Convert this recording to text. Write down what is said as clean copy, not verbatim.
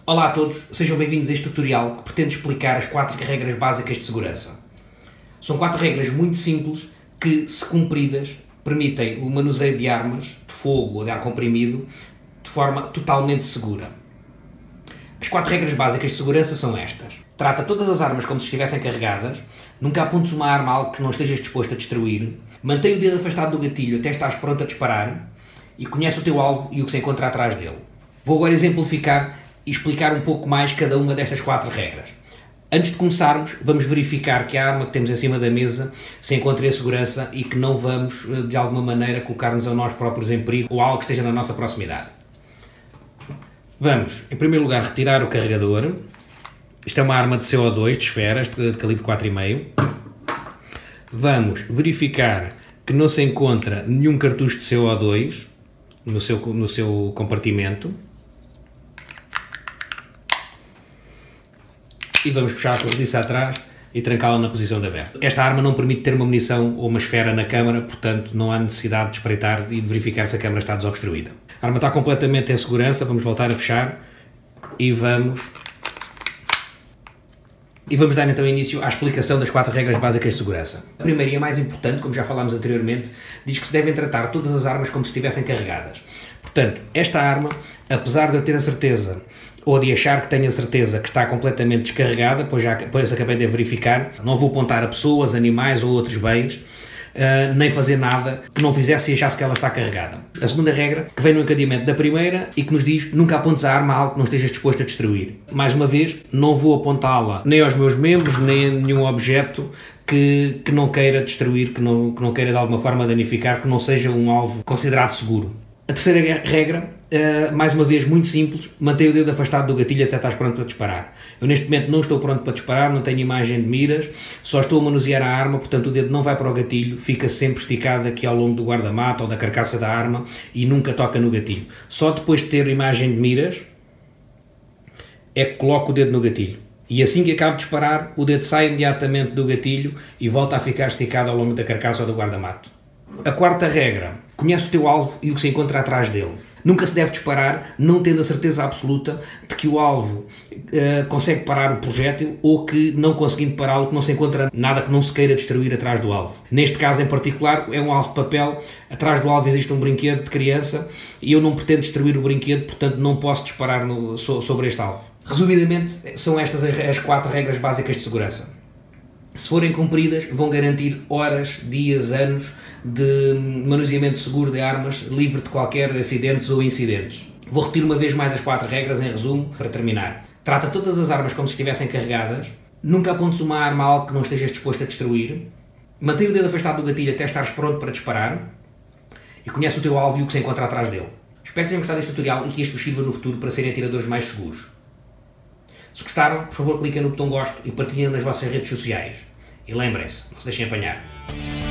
Olá a todos, sejam bem-vindos a este tutorial que pretende explicar as 4 regras básicas de segurança. São 4 regras muito simples que, se cumpridas, permitem o manuseio de armas de fogo ou de ar comprimido de forma totalmente segura. As 4 regras básicas de segurança são estas. Trata todas as armas como se estivessem carregadas, nunca apontes uma arma a algo que não estejas disposto a destruir, mantém o dedo afastado do gatilho até estares pronto a disparar e conhece o teu alvo e o que se encontra atrás dele. Vou agora exemplificar e explicar um pouco mais cada uma destas 4 regras. Antes de começarmos, vamos verificar que a arma que temos em cima da mesa se encontra em segurança e que não vamos, de alguma maneira, colocar-nos a nós próprios em perigo ou algo que esteja na nossa proximidade. Vamos, em primeiro lugar, retirar o carregador. Isto é uma arma de CO2, de esferas, de calibre 4,5. Vamos verificar que não se encontra nenhum cartucho de CO2 no seu compartimento. E vamos puxar a corrediça atrás e trancá-la na posição de aberto. Esta arma não permite ter uma munição ou uma esfera na câmara, portanto não há necessidade de espreitar e de verificar se a câmara está desobstruída. A arma está completamente em segurança, vamos voltar a fechar e vamos dar então início à explicação das 4 regras básicas de segurança. A primeira e a mais importante, como já falámos anteriormente, diz que se devem tratar todas as armas como se estivessem carregadas. Portanto, esta arma, apesar de eu ter a certeza ou de achar que tenho a certeza que está completamente descarregada, pois acabei de verificar, não vou apontar a pessoas, animais ou outros bens, nem fazer nada que não fizesse se achasse que ela está carregada. A segunda regra, que vem no encadeamento da primeira e que nos diz nunca apontes a arma a algo que não estejas disposto a destruir. Mais uma vez, não vou apontá-la nem aos meus membros, nem a nenhum objeto que não queira destruir, que não queira de alguma forma danificar, que não seja um alvo considerado seguro. A terceira regra, mais uma vez muito simples, mantenha o dedo afastado do gatilho até estás pronto para disparar. Eu neste momento não estou pronto para disparar, não tenho imagem de miras, só estou a manusear a arma, portanto o dedo não vai para o gatilho, fica sempre esticado aqui ao longo do guarda-mata ou da carcaça da arma e nunca toca no gatilho. Só depois de ter imagem de miras é que coloco o dedo no gatilho. E assim que acabo de disparar, o dedo sai imediatamente do gatilho e volta a ficar esticado ao longo da carcaça ou do guarda-mato. A quarta regra, conhece o teu alvo e o que se encontra atrás dele. Nunca se deve disparar não tendo a certeza absoluta de que o alvo consegue parar o projétil ou que, não conseguindo pará-lo, que não se encontra nada que não se queira destruir atrás do alvo. Neste caso em particular é um alvo de papel, atrás do alvo existe um brinquedo de criança e eu não pretendo destruir o brinquedo, portanto não posso disparar sobre este alvo. Resumidamente, são estas as 4 regras básicas de segurança. Se forem cumpridas, vão garantir horas, dias, anos de manuseamento seguro de armas, livre de qualquer acidentes ou incidentes. Vou repetir uma vez mais as 4 regras em resumo, para terminar. Trata todas as armas como se estivessem carregadas, nunca apontes uma arma a algo que não estejas disposto a destruir, mantém o dedo afastado do gatilho até estares pronto para disparar e conhece o teu alvo e o que se encontra atrás dele. Espero que tenham gostado deste tutorial e que isto vos sirva no futuro para serem atiradores mais seguros. Se gostaram, por favor cliquem no botão gosto e partilhem nas vossas redes sociais. E lembrem-se, não se deixem apanhar.